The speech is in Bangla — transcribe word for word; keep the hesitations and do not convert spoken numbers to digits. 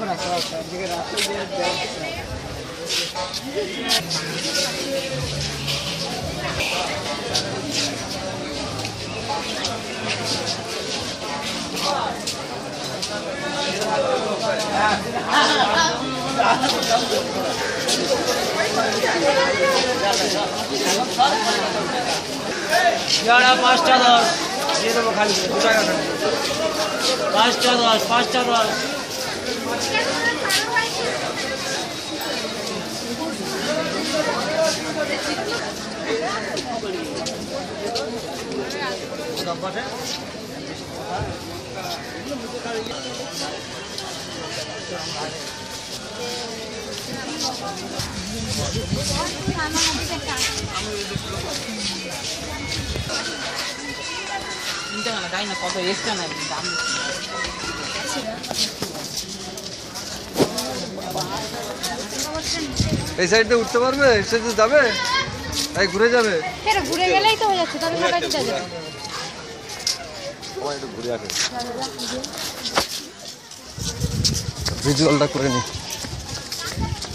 পাঁচটা দশ দিয়ে দেবো খালি দু টাকা পাঁচটা দশ পাঁচটা দশ তাই না কত এক্সট্রা নাই দাম এই সাইডে উঠতে পারবে এই সাইডে যাবে তাই ঘুরে যাবে ঘুরে গেলেই তো হয়ে যাচ্ছে তাহলে সবাই তো যাবে একটু ঘুরে আসে ভিজুয়ালটা করে নি